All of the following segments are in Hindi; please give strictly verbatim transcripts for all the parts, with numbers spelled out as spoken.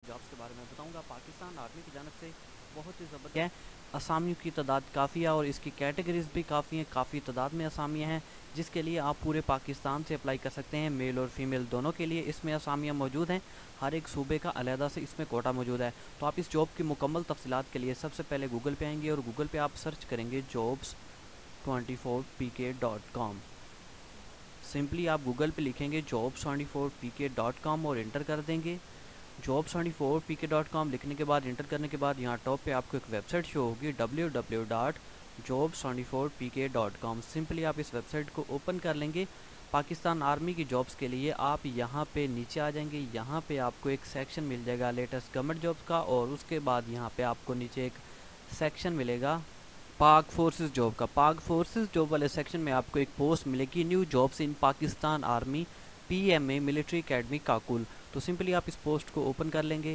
जॉब्स के बारे में बताऊंगा। पाकिस्तान आर्मी की जानब से बहुत ही ज़बरदस्त है, असामियों की तादाद काफ़ी है और इसकी कैटेगरीज भी काफ़ी हैं, काफ़ी तादाद में असामियाँ हैं जिसके लिए आप पूरे पाकिस्तान से अप्लाई कर सकते हैं। मेल और फीमेल दोनों के लिए इसमें असामियाँ मौजूद हैं, हर एक सूबे का अलहदा से इसमें कोटा मौजूद है। तो आप इस जॉब की मुकम्मल तफसीलात के लिए सबसे पहले गूगल पे आएंगे और गूगल पे आप सर्च करेंगे jobs twenty four P K dot com. Simply आप गूगल पे लिखेंगे jobs twenty four P K dot com और इंटर कर देंगे। Jobs twenty four P K dot com लिखने के बाद इंटर करने के बाद यहाँ टॉप पे आपको एक वेबसाइट शो होगी W W W dot jobs twenty four P K dot com. Simply आप इस वेबसाइट को ओपन कर लेंगे। पाकिस्तान आर्मी की जॉब्स के लिए आप यहाँ पे नीचे आ जाएंगे, यहाँ पे आपको एक सेक्शन मिल जाएगा लेटेस्ट गवर्नमेंट जॉब्स का और उसके बाद यहाँ पे आपको नीचे एक सेक्शन मिलेगा पाक फोर्सेस जॉब का। पाक फोर्सेस जॉब वाले सेक्शन में आपको एक पोस्ट मिलेगी new jobs in Pakistan army P M A military academy Kakul. तो सिंपली आप इस पोस्ट को ओपन कर लेंगे।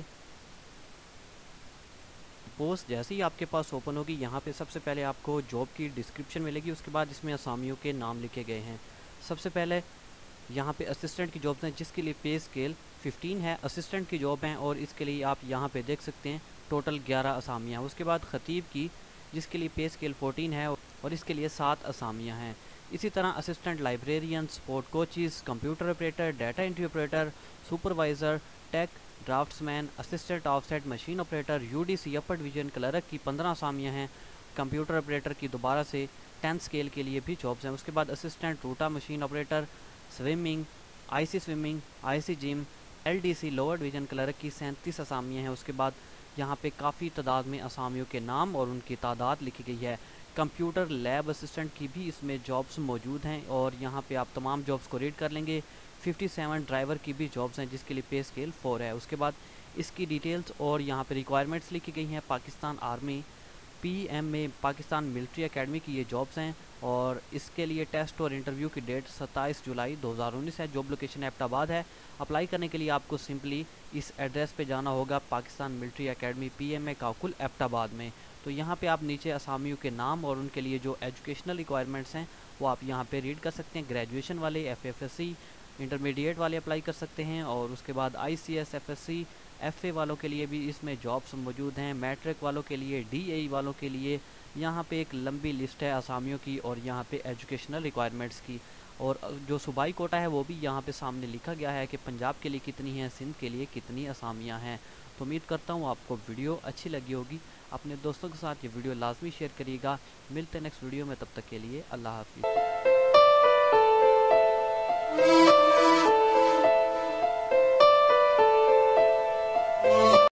पोस्ट जैसे ही आपके पास ओपन होगी यहाँ पे सबसे पहले आपको जॉब की डिस्क्रिप्शन मिलेगी, उसके बाद इसमें असामियों के नाम लिखे गए हैं। सबसे पहले यहाँ पे असिस्टेंट की जॉब्स हैं जिसके लिए पे स्केल फिफ्टीन है, असिस्टेंट की जॉब हैं और इसके लिए आप यहाँ पे देख सकते हैं टोटल ग्यारह असामियाँ। उसके बाद खतीब की जिसके लिए पे स्केल फोर्टीन है और इसके लिए सात असामियाँ हैं। इसी तरह assistant librarian, sport coaches, computer operator, data entry operator, supervisor, tech draftsman, assistant offset machine operator, UDC upper division clerk की पंद्रह असामियाँ हैं। कंप्यूटर ऑपरेटर की दोबारा से टेंथ स्केल के लिए भी जॉब्स हैं। उसके बाद assistant roto machine operator, swimming, IC swimming, IC gym, LDC lower division clerk की सैंतीस असामियाँ हैं। उसके बाद यहाँ पे काफ़ी तादाद में असामियों के नाम और उनकी तादाद लिखी गई है। कंप्यूटर लैब असिस्टेंट की भी इसमें जॉब्स मौजूद हैं और यहाँ पे आप तमाम जॉब्स को रीड कर लेंगे। सत्तावन ड्राइवर की भी जॉब्स हैं जिसके लिए पे स्केल फोर है। उसके बाद इसकी डिटेल्स और यहाँ पे रिक्वायरमेंट्स लिखी गई हैं। Pakistan army P M A Pakistan military academy की ये जॉब्स हैं और इसके लिए टेस्ट और इंटरव्यू की डेट सत्ताईस जुलाई दो हज़ार उन्नीस है। जॉब लोकेशन एबटाबाद है। अप्लाई करने के लिए आपको सिंपली इस एड्रेस पे जाना होगा, Pakistan military academy P M A Kakul Abbottabad में। तो यहाँ पे आप नीचे असामियों के नाम और उनके लिए जो एजुकेशनल रिक्वायरमेंट्स हैं वो आप यहाँ पे रीड कर सकते हैं। ग्रेजुएशन वाले, F F S C, intermediate वाले अप्लाई कर सकते हैं और उसके बाद I C S, F S C, F A वालों के लिए भी इसमें जॉब्स मौजूद हैं। मैट्रिक वालों के लिए, डी ए ई वालों के लिए यहाँ पे एक लंबी लिस्ट है असामियों की और यहाँ पे एजुकेशनल रिक्वायरमेंट्स की। और जो सूबाई कोटा है वो भी यहाँ पे सामने लिखा गया है कि पंजाब के लिए कितनी है, सिंध के लिए कितनी असामियाँ हैं। तो उम्मीद करता हूँ आपको वीडियो अच्छी लगी होगी। अपने दोस्तों के साथ ये वीडियो लाजमी शेयर करिएगा। मिलते हैं नेक्स्ट वीडियो में, तब तक के लिए अल्लाह हाफिज़।